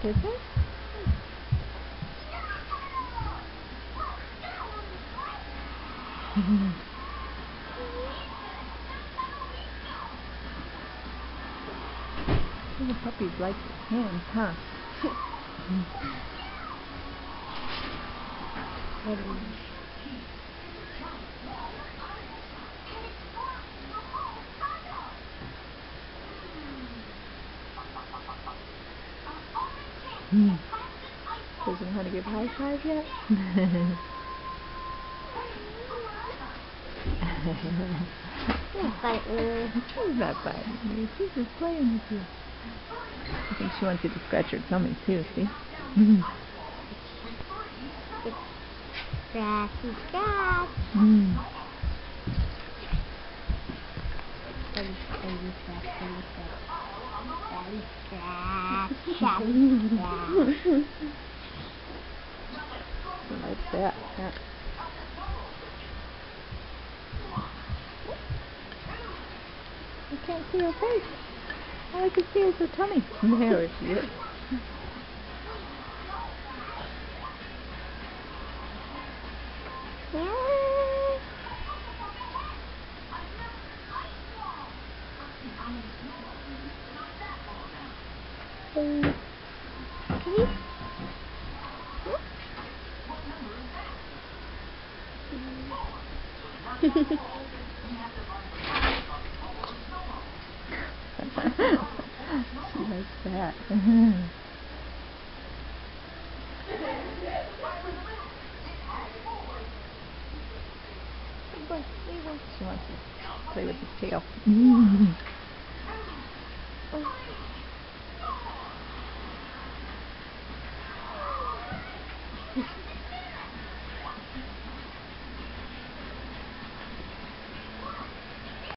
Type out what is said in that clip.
Pippa? The puppies like your hands, huh? Doesn't know how to give high five yet? She's not biting you. She's just playing with you. I think she wants you to scratch her tummy too, see? Scratchy, scratch. Daddy scratch, daddy scratch, daddy scratch. Like that. Yeah. You can't see her face. All I can see is her tummy. There she is. She likes that. She wants to play with his tail.